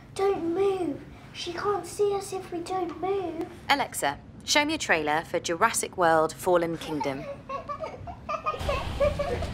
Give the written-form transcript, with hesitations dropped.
Don't move. She can't see us if we don't move. Alexa, show me a trailer for Jurassic World Fallen Kingdom.